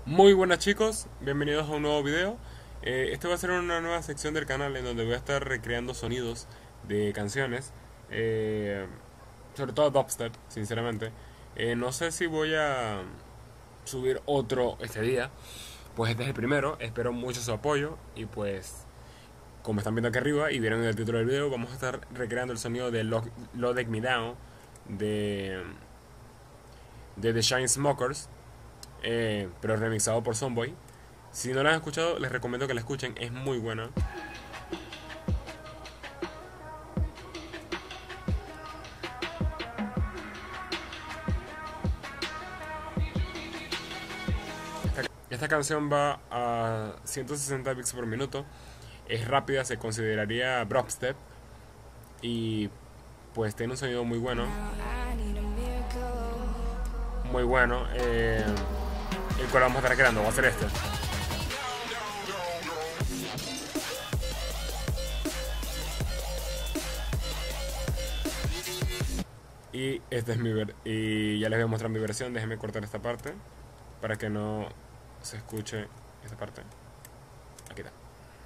Muy buenas chicos, bienvenidos a un nuevo video. Este va a ser una nueva sección del canal en donde voy a estar recreando sonidos de canciones, eh, sobre todo dubstep, sinceramente. No sé si voy a subir otro este día, pues este es el primero, espero mucho su apoyo y pues como están viendo aquí arriba y vieron en el título del video, vamos a estar recreando el sonido de Load Me Down de, de The Chainsmokers, pero remixado por Sonboy. Si no la han escuchado, les recomiendo que la escuchen, es muy buena. Esta canción va a 160 bits por minuto, es rápida, se consideraría dubstep y pues tiene un sonido muy bueno, el cual vamos a estar creando, va a ser este. Y este es y ya les voy a mostrar mi versión, déjenme cortar esta parte para que no se escuche esta parte. Aquí está.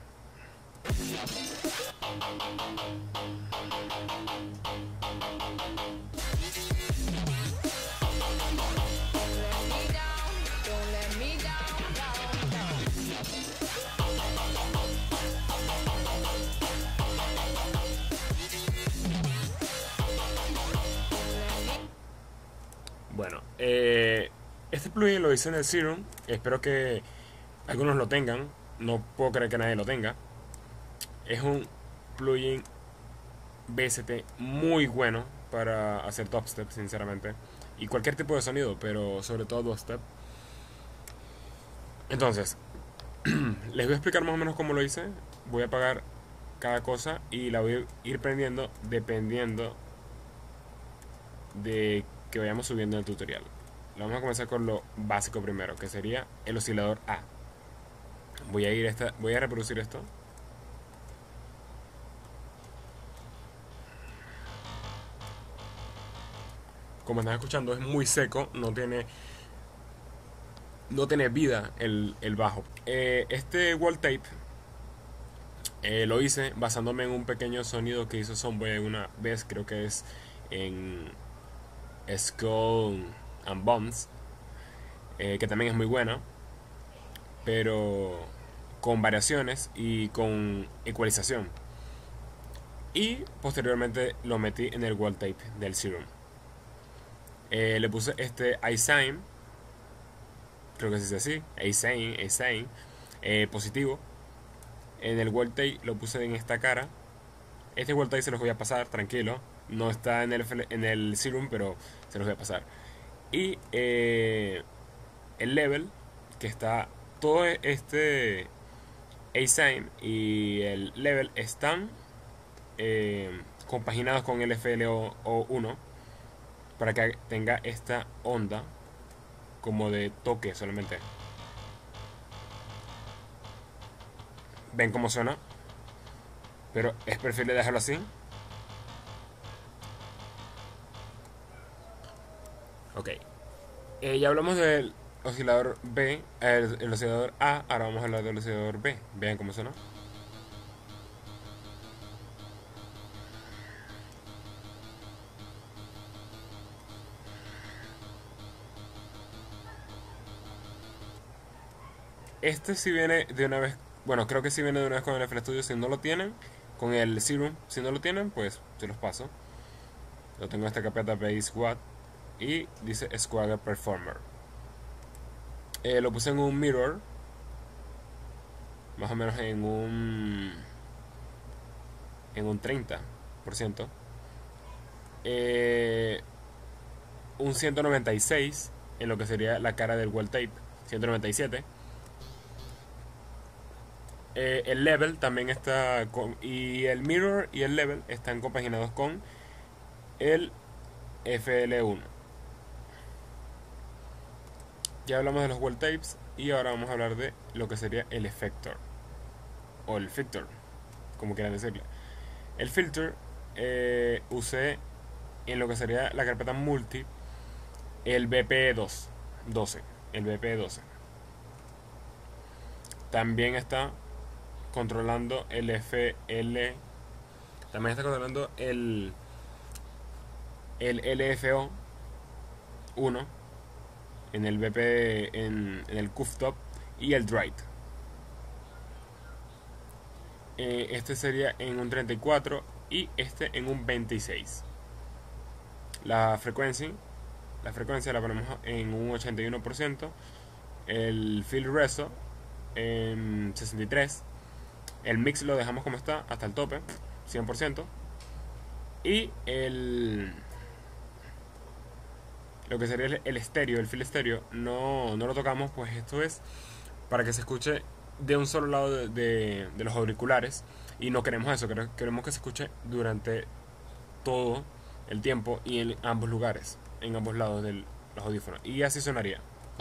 Bueno, este plugin lo hice en el Serum. Espero que algunos lo tengan. No puedo creer que nadie lo tenga. Es un plugin VST muy bueno para hacer dubstep, sinceramente. Y cualquier tipo de sonido, pero sobre todo dubstep. Entonces, les voy a explicar más o menos cómo lo hice. Voy a apagar cada cosa y la voy a ir prendiendo dependiendo de que vayamos subiendo en el tutorial. Vamos a comenzar con lo básico primero, que sería el oscilador A. Voy a reproducir esto. Como están escuchando, es muy seco, no tiene vida el bajo. Este wall tape lo hice basándome en un pequeño sonido que hizo Sonboy una vez, creo que es en Skull and Bones, que también es muy buena, pero con variaciones y con ecualización. Y posteriormente lo metí en el wall tape del Serum. Le puse este iSign, creo que se dice así, iSign, positivo. En el wall tape lo puse en esta cara. Este wall tape se los voy a pasar, tranquilo. No está en el Serum, pero se los voy a pasar. Y el level, que está todo este A-Sign y el level están compaginados con el FLO1 para que tenga esta onda como de toque solamente. ¿Ven cómo suena? Pero es preferible dejarlo así. Ok. Ya hablamos del oscilador B, el oscilador A, ahora vamos a hablar del oscilador B. Vean cómo suena. Este sí viene de una vez, bueno, creo que sí viene de una vez con el FL Studio. Si no lo tienen, con el Serum, si no lo tienen, pues se los paso. Lo tengo en esta carpeta Bass Watt y dice Swagger Performer. Lo puse en un mirror, más o menos en un 30%. Un 196 en lo que sería la cara del wall tape, 197. El level también está y el mirror y el level están compaginados con el FL1. Ya hablamos de los wall tapes y ahora vamos a hablar de lo que sería el effector o el filter, como quieran decirle. El filter usé en lo que sería la carpeta multi el BP12, el BP12. También está controlando el FL. También está controlando el LFO 1 en el BP, en el cooktop y el drive. Este sería en un 34 y este en un 26. La frecuencia la ponemos en un 81%. El field reso en 63. El mix lo dejamos como está hasta el tope, 100%. Y lo que sería el estéreo, el field estéreo, no lo tocamos, pues esto es para que se escuche de un solo lado de los auriculares. Y no queremos eso, queremos que se escuche durante todo el tiempo y en ambos lugares, en ambos lados de los audífonos. Y así sonaría.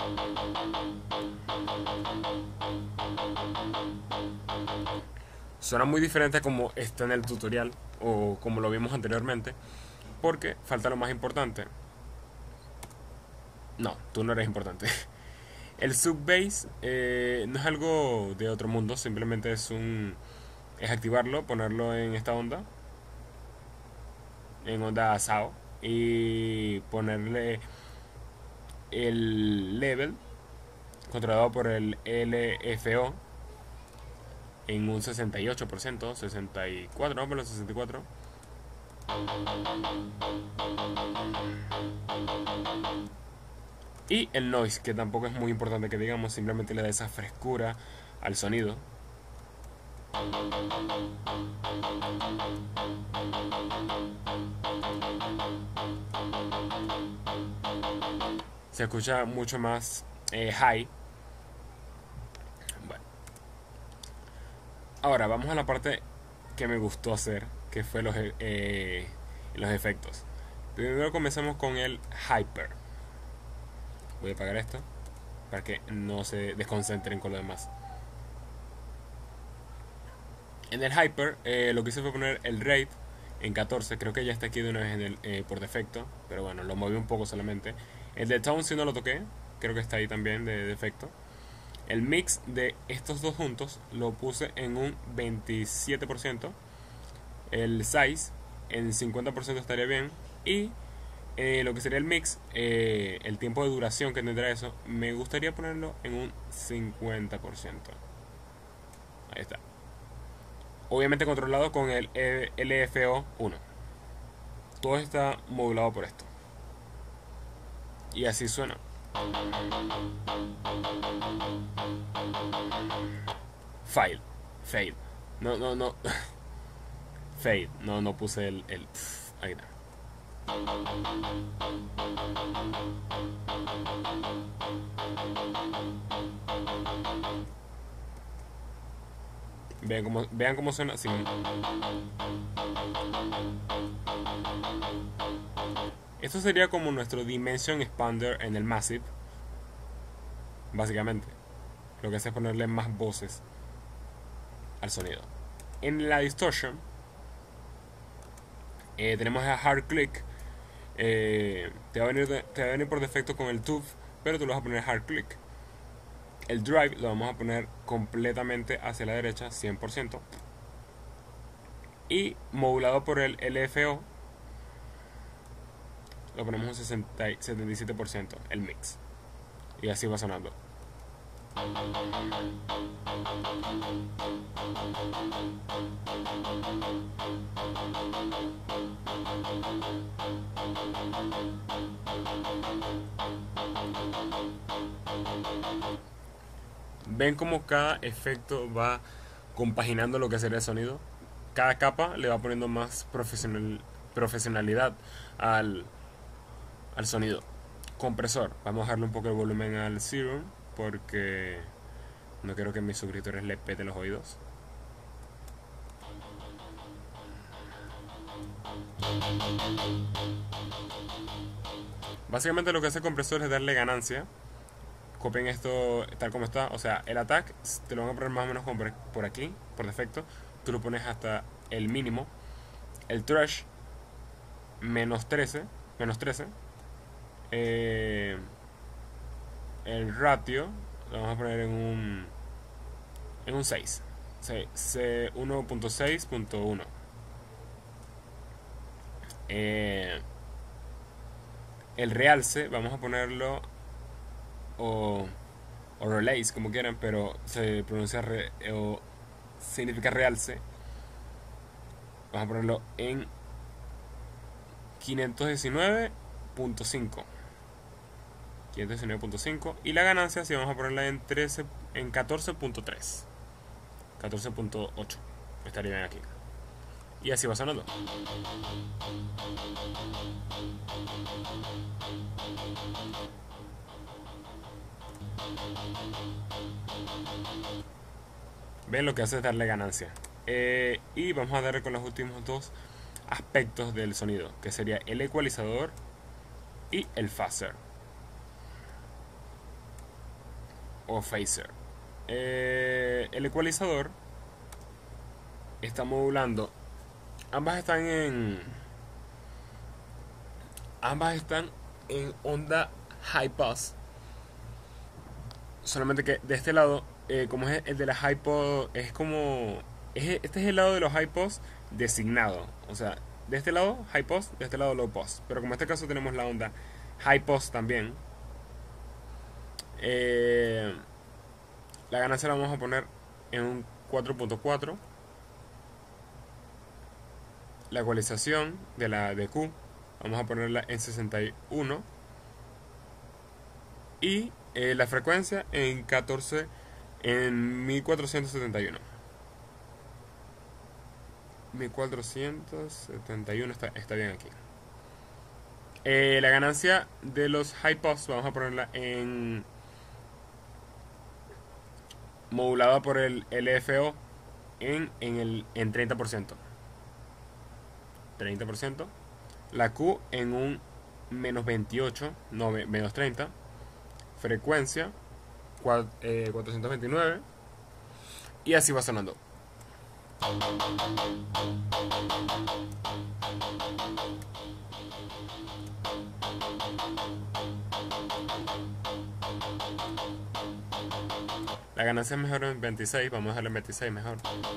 Suena muy diferente a como está en el tutorial o como lo vimos anteriormente, porque falta lo más importante. No, tú no eres importante. El sub-bass no es algo de otro mundo, simplemente es activarlo, ponerlo en esta onda, en onda SAO, y ponerle el level controlado por el LFO en un 68%, 64, vamos por los 64. Y el noise, que tampoco es muy importante que digamos, simplemente le da esa frescura al sonido. Se escucha mucho más high. Bueno. Ahora vamos a la parte que me gustó hacer, que fue los efectos. Primero comenzamos con el hyper. Voy a apagar esto para que no se desconcentren con lo demás. En el hyper lo que hice fue poner el rate en 14. Creo que ya está aquí de una vez por defecto, pero bueno, lo moví un poco solamente. El de tone si no lo toqué, creo que está ahí también de defecto. El mix de estos dos juntos lo puse en un 27%. El size en 50% estaría bien. Y lo que sería el mix, el tiempo de duración que tendrá eso, me gustaría ponerlo en un 50%. Ahí está. Obviamente controlado con el LFO 1. Todo está modulado por esto. Y así suena. Fade. No. Fade. No puse el ahí está. Vean cómo suena así. Esto sería como nuestro Dimension Expander en el Massive. Básicamente. Lo que hace es ponerle más voces al sonido. En la Distortion tenemos a Hard Click. Te va a venir por defecto con el Tube, pero tú lo vas a poner Hard Click. El Drive lo vamos a poner completamente hacia la derecha, 100%. Y modulado por el LFO lo ponemos un 77%, el mix. Y así va sonando. Ven como cada efecto va compaginando lo que sería el sonido. Cada capa le va poniendo más profesionalidad al sonido. Compresor, vamos a darle un poco de volumen al Serum porque no quiero que a mis suscriptores le peten los oídos. Básicamente lo que hace el compresor es darle ganancia. Copien esto tal como está. O sea, el attack te lo van a poner más o menos por aquí, por defecto. Tú lo pones hasta el mínimo. El trash menos 13. El ratio lo vamos a poner en un en un 6. 1.6.1. El realce vamos a ponerlo, o relays, como quieran, pero se pronuncia o significa realce. Vamos a ponerlo en 519.5. 519.5. Y la ganancia si vamos a ponerla en 14.3. 14.8. Estaría bien aquí. Y así va sonando. Ven, lo que hace es darle ganancia. Y vamos a darle con los últimos dos aspectos del sonido, que sería el ecualizador y el phaser o phaser. El ecualizador está modulando. Ambas están en onda high pass. Solamente que de este lado, como es el de la high pass, este es el lado de los high pass designado. O sea, de este lado high pass, de este lado low pass. Pero como en este caso tenemos la onda high pass también, la ganancia la vamos a poner en un 4.4. La ecualización de la de Q vamos a ponerla en 61. Y la frecuencia en 14, en 1471. 1471 está bien aquí. La ganancia de los high pass vamos a ponerla en modulada por el LFO en 30%. 30%. La Q en un menos 28, no, menos 30. Frecuencia 429. Y así va sonando. La ganancia es mejor en 26. Vamos a dejarle en 26 mejor.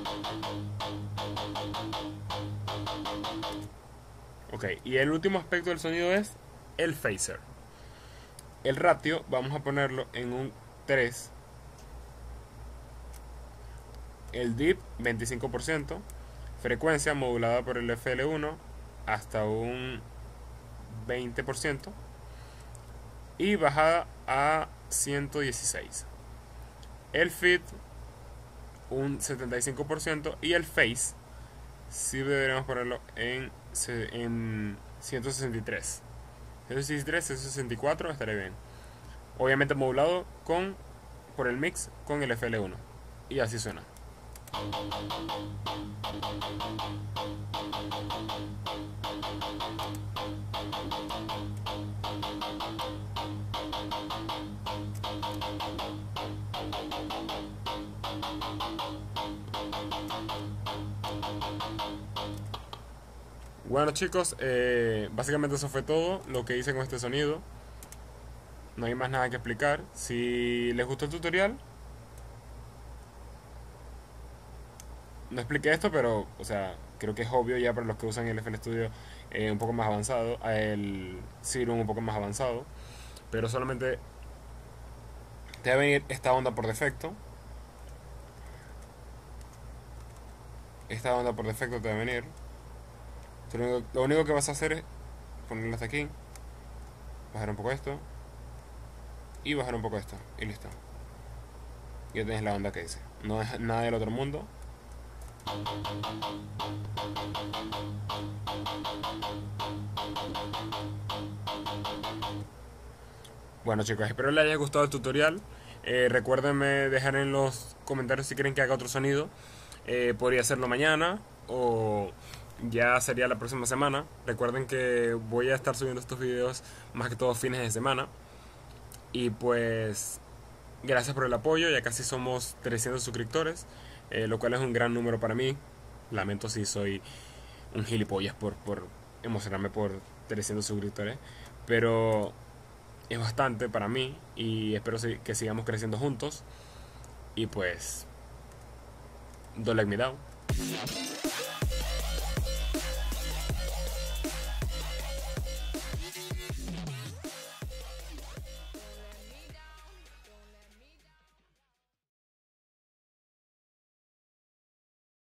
Ok, y el último aspecto del sonido es el phaser. El ratio vamos a ponerlo en un 3. El dip 25%. Frecuencia modulada por el FL1 hasta un 20%. Y bajada a 116. El feed un 75%. Y el phase sí deberíamos ponerlo en 163. 163, 164 estaría bien. Obviamente modulado por el mix con el FL1. Y así suena. Bueno chicos, básicamente eso fue todo lo que hice con este sonido. No hay más nada que explicar. Si les gustó el tutorial, no expliqué esto, pero, o sea, creo que es obvio ya para los que usan el FL Studio un poco más avanzado, el Serum un poco más avanzado, pero solamente te va a venir esta onda por defecto. Esta onda por defecto te va a venir. Lo único que vas a hacer es ponerlo hasta aquí, bajar un poco esto y bajar un poco esto, y listo. Ya tienes la onda que dice. No es nada del otro mundo. Bueno chicos, espero les haya gustado el tutorial. Recuérdenme dejar en los comentarios si quieren que haga otro sonido. Podría hacerlo mañana o ya sería la próxima semana. Recuerden que voy a estar subiendo estos videos más que todo fines de semana. Y pues gracias por el apoyo. Ya casi somos 300 suscriptores, lo cual es un gran número para mí. Lamento si soy un gilipollas por emocionarme por 300 suscriptores, pero es bastante para mí y espero que sigamos creciendo juntos. Y pues Don't Let Me Down.